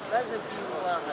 لازم في واحد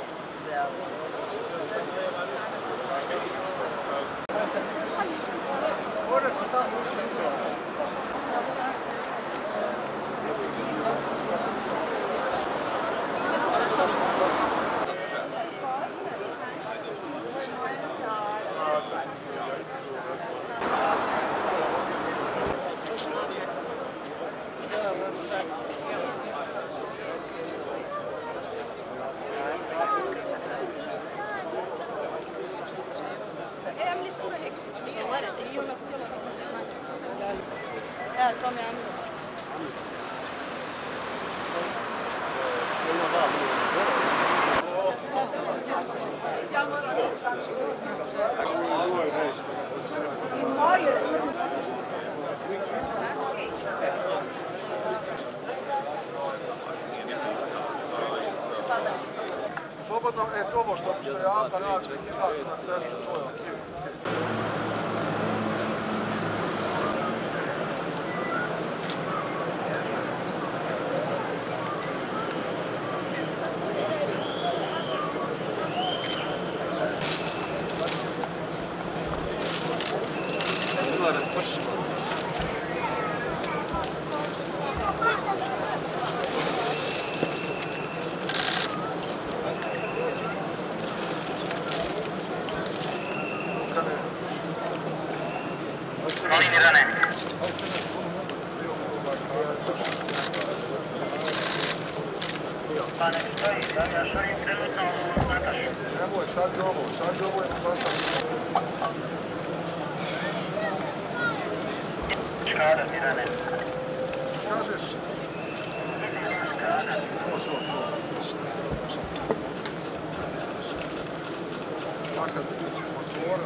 تومي Slobodno, ovo što je Ata nađe, izaći na cestu, to je okej. Nemoj, šalji ovo je prošao. Škada, Mirane. Kažeš? Makar motora,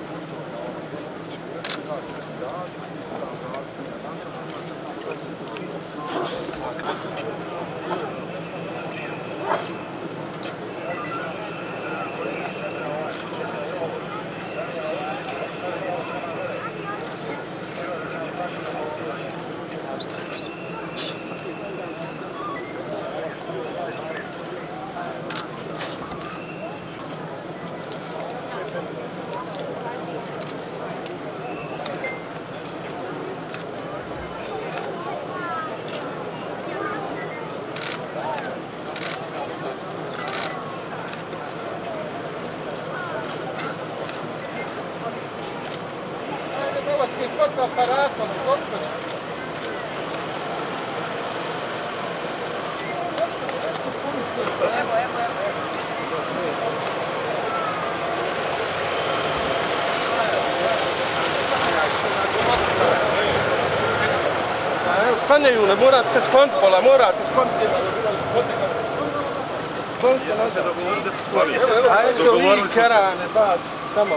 fotoaparatom, gospođo. Evo. Sklanjaju, ne mora se skloniti pola, mora se skloniti. Jesmo se dogovorili da se skloni. Ajde, vi kerane, ba, tamo.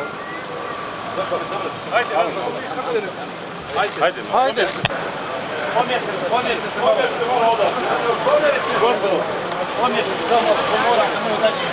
Ajde. Pomjerite se malo ovdje. Gospodo, pomjerite se samo pomorak, samo daći.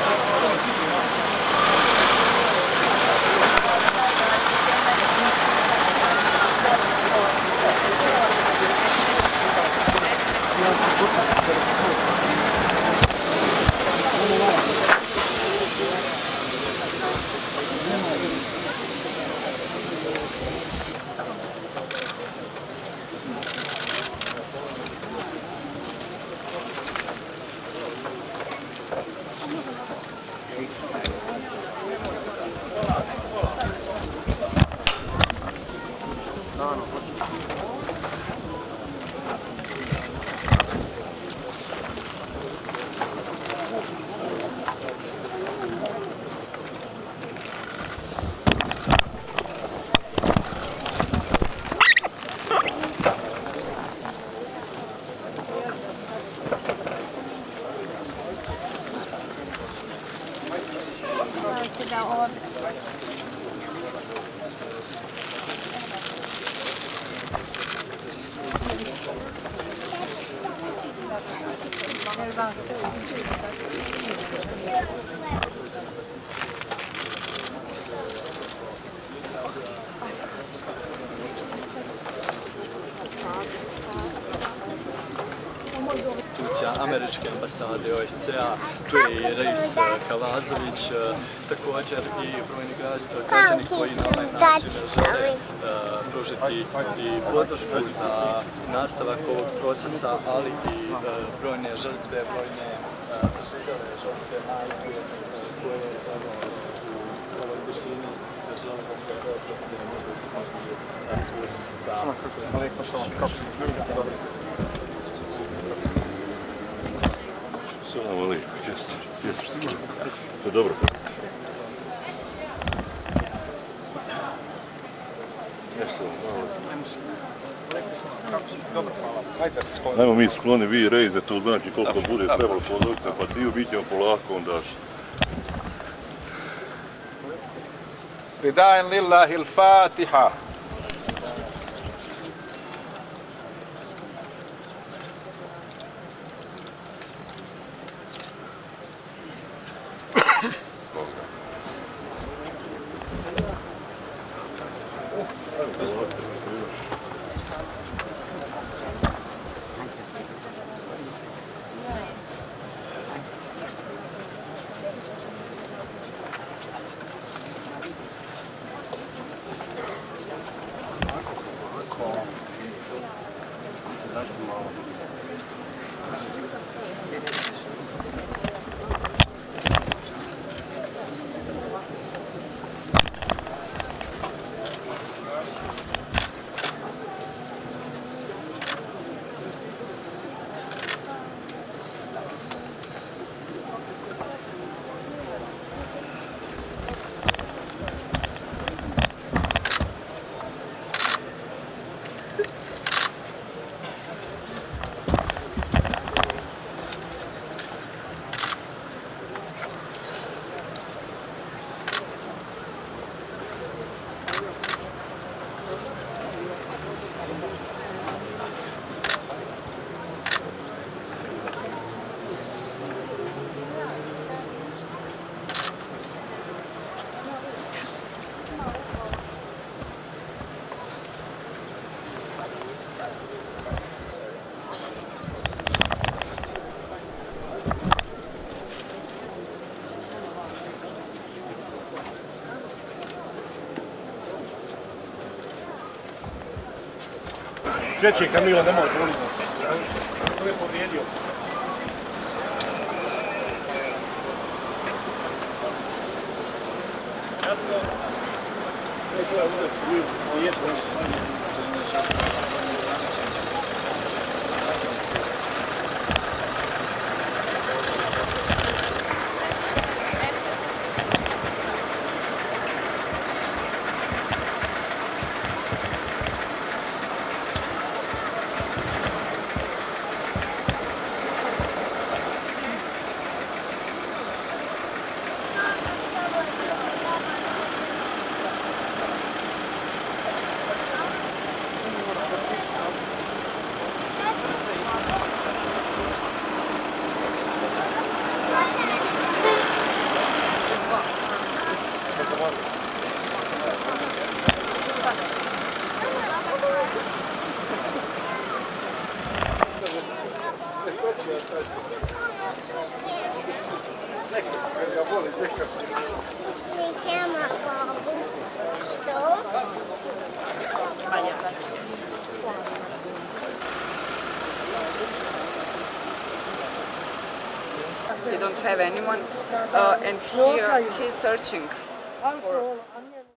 američke ambasade OSCE-a, tu je i Reis Kavazović, također i brojni građani koji na ovaj način žele pružiti i podršku za nastavak ovog procesa, ali i brojne žrtve, brojne preživjele žrtve majke koje u ovoj tišini žele da se oproste možda Salam alaikum, jeste. To je dobro. Ajmo mi skloni, vi rejze, to znači koliko bude trebalo podokta, pa dio bit ćemo polako onda. Ridaen lillahi il-Fatiha. Kreće Kamila, nemoj voliti. To je povrijedio. Jasno. We don't have anyone, and here he's searching for